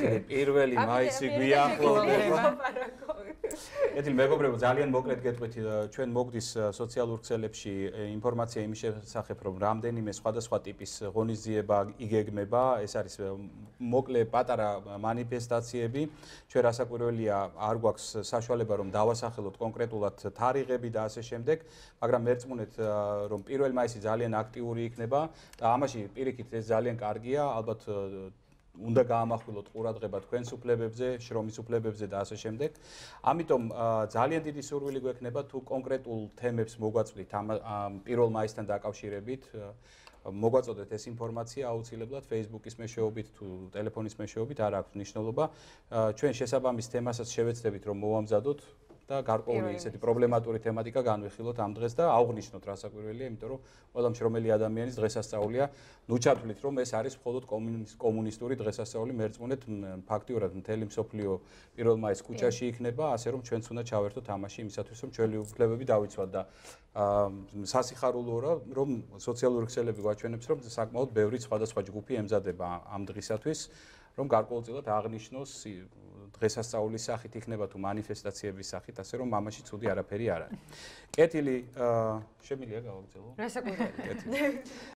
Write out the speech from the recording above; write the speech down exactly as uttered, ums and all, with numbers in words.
კეთილი პირველი მაისი გვიახლოვდება. კეთილი მეგობრებო, ძალიან მოკლედ გეტყვით, ჩვენ მოგდის სოციალურ ქსელებში ინფორმაცია იმის შესახებ, რომ რამდენიმე სხვადასხვა ტიპის ღონისძიება იგეგმება, ეს არის მოკლე პატარა მანიფესტაციები. ჩვენ რასაკვირველია, არ გვაქვს საშუალება რომ დავასახელოთ კონკრეტულად თარიღები და ასე შემდეგ, მაგრამ მერწმუნეთ რომ პირველ მაისი ძალიან აქტიური იქნება და ამაში პირიქით ეს ძალიან კარგია, ალბათ უნდა გაამახვილოთ ყურადღება თქვენს უფლებებზე, შრომის უფლებებზე და ასე შემდეგ. ამიტომ ძალიან დიდი სურვილი გვექნება თუ კონკრეტულ თემებს მოგვაწვდით ამ პირველ მაისთან დაკავშირებით. მოგვაწოდეთ ეს ინფორმაცია აუცილებლად Facebook-ის მეშვეობით თუ ტელეფონის მეშვეობით, არ აქვს მნიშვნელობა. ჩვენ შესაბამის თემასაც შევეცდებით რომ მოვამზადოთ და გარკვეული ისეთი პრობლემატური თემატიკა განვიხილოთ ამ დღეს და აღვნიშნოთ რასაკვირველია, იმიტომ რომ ყველა მშრომელი ადამიანის დღესასწაულია. ნუ ჩათვლით რომ ეს არის მხოლოდ კომუნისტური დღესასწაული, მერწმუნეთ ფაქტიურად მთელი მსოფლიო პირველ მაისს ქუჩაში იქნება, ასე რომ ჩვენც უნდა ჩავერთოთ ამაში იმისათვის რომ ჩვენი უფლებები დავიცვათ და სასიხარულოა რომ სოციალური ქსელები გვაჩვენებს რომ საკმაოდ ბევრი სხვადასხვა ჯგუფი ემზადება ამ დღისათვის, რომ გარკვეულწილად აღნიშნოს დღესასწაულის სახით იქნება თუ მანიფესტაციების სახით, ასე რომ ამაში ცუდი არაფერი არ არის. კეთილი, შემიძლია გავაგრძელო? რასაკვირველია.